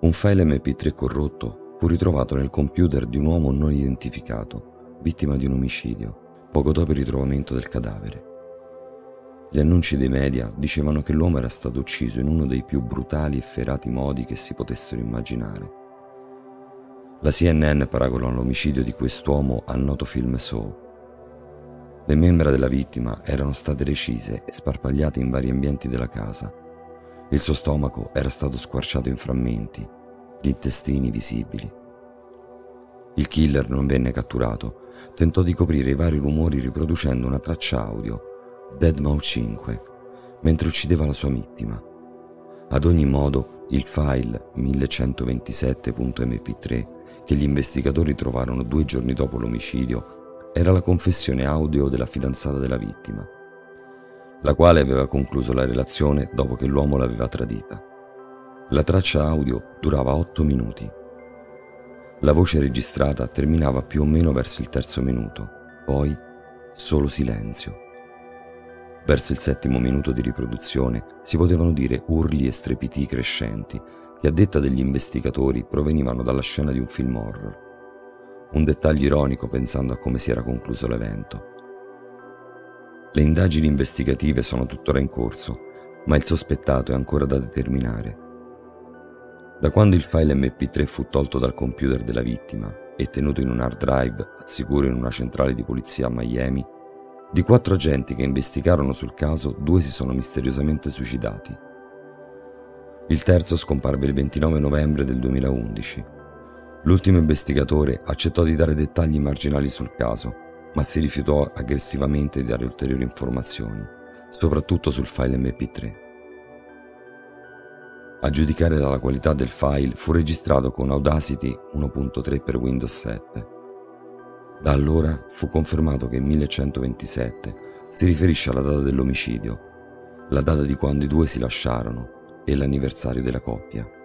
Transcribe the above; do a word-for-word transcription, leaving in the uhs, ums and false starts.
Un file emme pi tre corrotto fu ritrovato nel computer di un uomo non identificato, vittima di un omicidio, poco dopo il ritrovamento del cadavere. Gli annunci dei media dicevano che l'uomo era stato ucciso in uno dei più brutali e efferati modi che si potessero immaginare. La C N N paragona l'omicidio di quest'uomo al noto film Saw. Le membra della vittima erano state recise e sparpagliate in vari ambienti della casa. Il suo stomaco era stato squarciato in frammenti, gli intestini visibili. Il killer non venne catturato, tentò di coprire i vari rumori riproducendo una traccia audio, deadmau cinque, mentre uccideva la sua vittima. Ad ogni modo, il file millecentoventisette punto emme pi tre che gli investigatori trovarono due giorni dopo l'omicidio era la confessione audio della fidanzata della vittima, la quale aveva concluso la relazione dopo che l'uomo l'aveva tradita. La traccia audio durava otto minuti. La voce registrata terminava più o meno verso il terzo minuto, poi solo silenzio. Verso il settimo minuto di riproduzione si potevano dire urli e strepiti crescenti che, a detta degli investigatori, provenivano dalla scena di un film horror. Un dettaglio ironico pensando a come si era concluso l'evento. Le indagini investigative sono tuttora in corso, ma il sospettato è ancora da determinare. Da quando il file emme pi tre fu tolto dal computer della vittima e tenuto in un hard drive al sicuro in una centrale di polizia a Miami, di quattro agenti che investigarono sul caso, due si sono misteriosamente suicidati. Il terzo scomparve il ventinove novembre del duemilaundici. L'ultimo investigatore accettò di dare dettagli marginali sul caso, ma si rifiutò aggressivamente di dare ulteriori informazioni, soprattutto sul file emme pi tre. A giudicare dalla qualità del file, fu registrato con Audacity uno punto tre per Windows sette. Da allora fu confermato che il millecentoventisette si riferisce alla data dell'omicidio, la data di quando i due si lasciarono e l'anniversario della coppia.